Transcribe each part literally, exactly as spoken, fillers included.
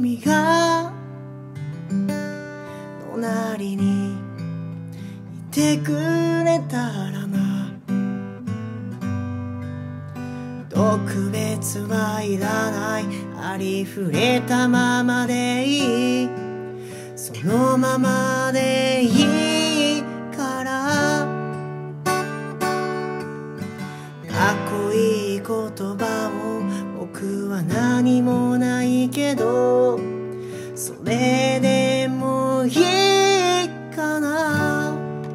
君が隣にいてくれたらな。特別はいらない、ありふれたままでいい、そのままでいいから。かっこいい言葉も僕は何もないけど、それでもいいかな。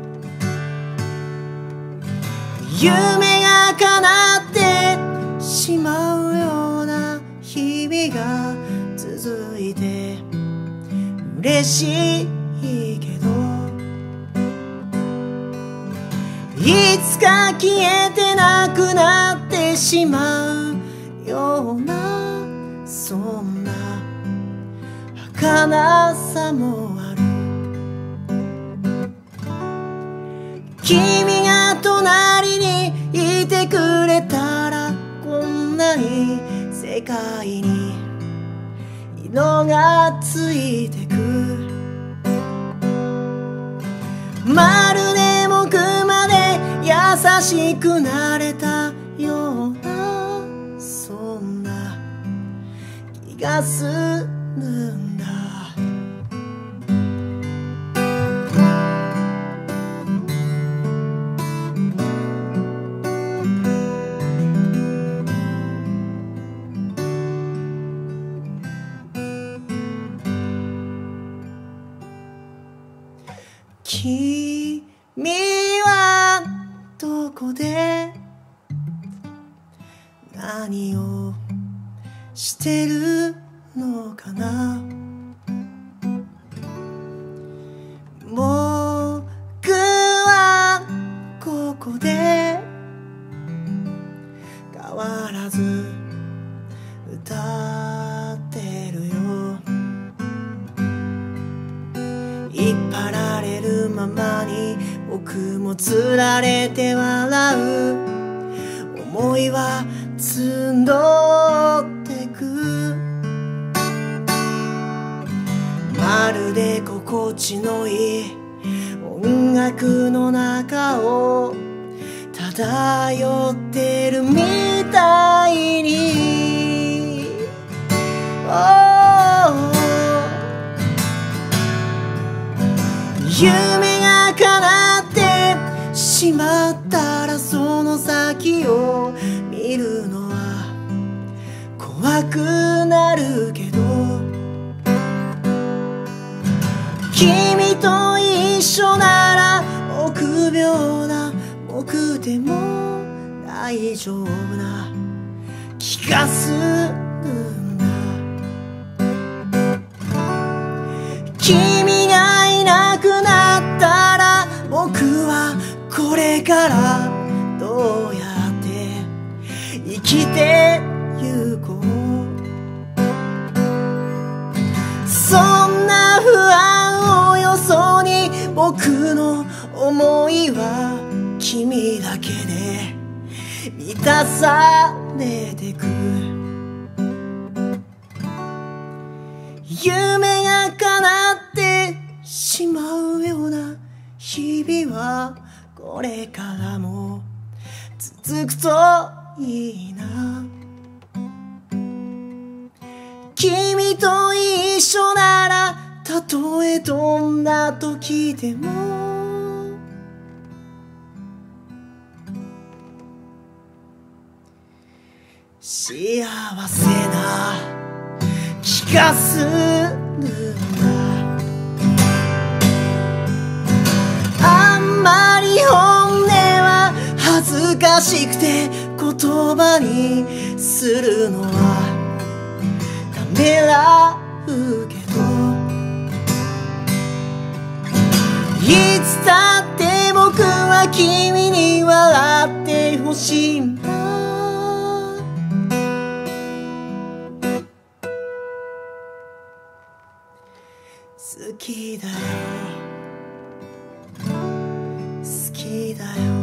夢が叶ってしまうような日々が続いて嬉しいけど、いつか消えてなくなってしまうような、そんな儚さもある。君が隣にいてくれたら、こんなに世界に色がついてく。まるで僕まで優しくなれたような、そんな気がするんだ。君はどこで何をしてるのかな。僕はここで変わらず歌ってるよ。引っ張られるままに僕もつられて笑う。思いは募ってく。まるで心地のいい音楽の中を漂ってるみたいに、oh、夢が叶ってしまったら、その先を見るのは怖くなるけど、君と一緒なら臆病な僕でも大丈夫な気がするんだ。君がいなくなったら、僕はこれからどうやって生きてゆこう。そんな不安をよそに、僕の思いは君だけで満たされてく。夢が叶ってしまうような日々はこれからも続くといいな。君と一緒なら、たとえどんな時でも幸せな気がするんだ。あんまり本音は恥ずかしくて言葉にするのはためらうけど、いつだって僕は君に笑ってほしいんだ。好きだよ、好きだよ。